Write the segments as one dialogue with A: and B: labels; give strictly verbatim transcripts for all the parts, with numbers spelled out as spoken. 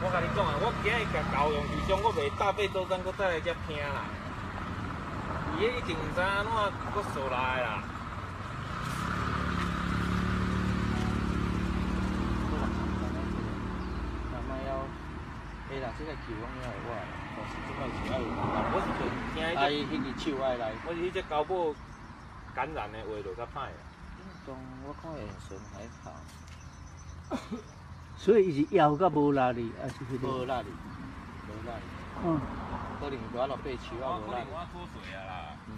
A: 我甲你讲啊，我今日甲高雄受伤，我袂大费周章，搁再来遮拼啦。伊迄一定毋知安怎搁扫来啦。
B: 慢慢要，哎啦，这个球拢要会我啦，但是这摆是爱有。
A: 我是惊惊迄只，
B: 哎，迄个手爱来。
A: 我是迄只高母感染的话就较歹啊。
B: 运动我看眼神还好。
C: 所以伊是腰甲无力哩，还是迄个？
B: 无力哩，无力哩。
C: 嗯。
B: 可能我落爬树啊无力。
A: 我脱水啊啦。
B: 嗯。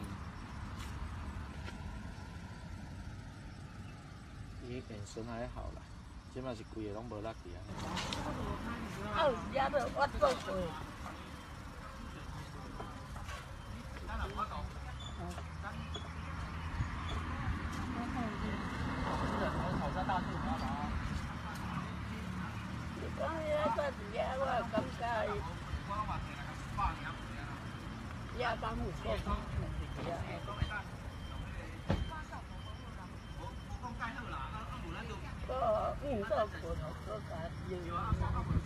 B: 伊眼神还好啦，即摆是规个拢无力去啊。
D: 啊，有时啊，我做水。讲遐做一下，我感觉伊也当有够辛苦呀。个运动可能个啥有。